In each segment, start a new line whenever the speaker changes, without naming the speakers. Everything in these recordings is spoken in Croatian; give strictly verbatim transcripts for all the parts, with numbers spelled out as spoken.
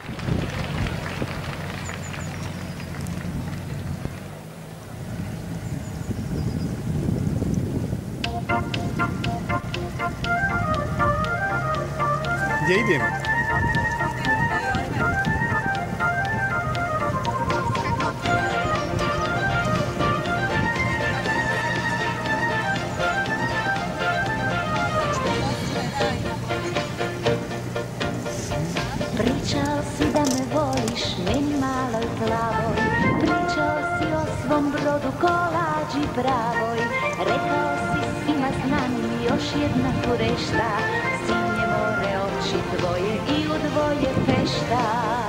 Gdje idem?
Pričao si da me voliš, meni maloj plavoj. Pričao si o svom brodu, kolađi pravoj. Rekao si svima znanim još jedna kurešta. Sinje more oči tvoje i u dvoje fešta.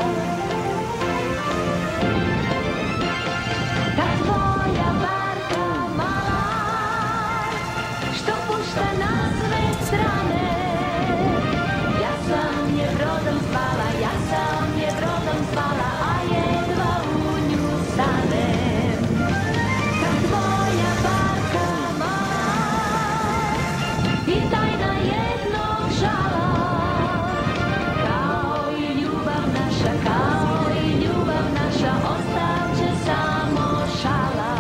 Ta tvoja barka mala, što pušta na sve strane. Ja sam je brodom zvala, ja sam je brodom zvala, a jedva u nju stanem. Ta tvoja barka mala i tajna jednog žala, kao i ljubav naša, kao i ljubav naša, ostat će samo šala.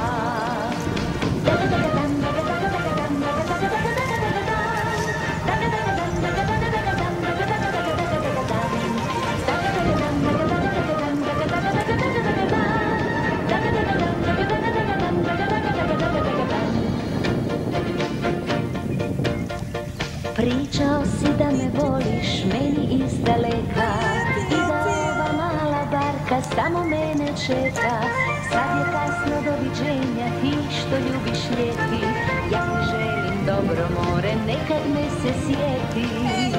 Pričao si da me voliš, meni izdaleka, i da ova mala barka samo mene čeka. Sad je kasno, doviđenja, ti što ljubiš ljeti. Ja ti želim dobro more, nekad me se sjeti.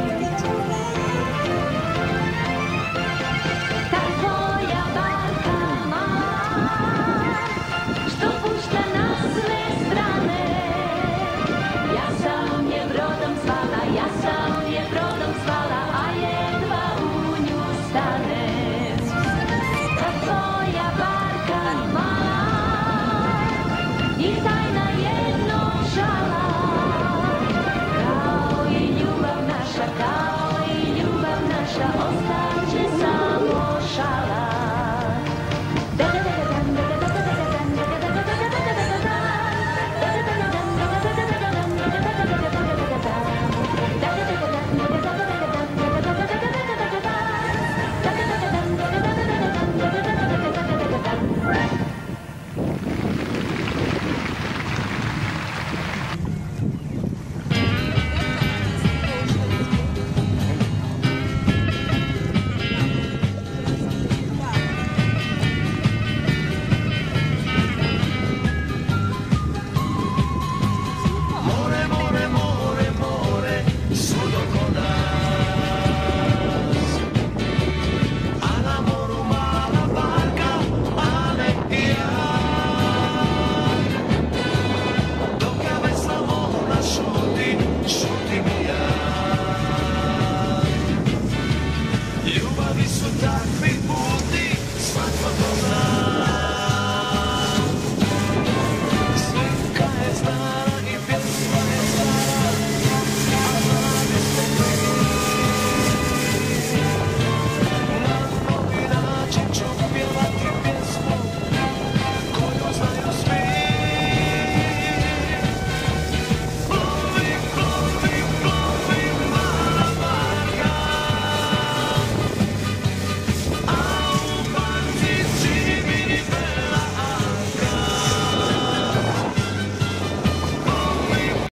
Ta tvoja barka mala, što pušta na sve strane. Ja sam je brodom zvala, ja sam je brodom zvala, a jedva u nju stanem. Ta tvoja barka mala i tajna jednog žala, kao i ljubav naša, kao i ljubav naša, ostat će samo šala.
Ljubavi su takvi puti, svatko to zna.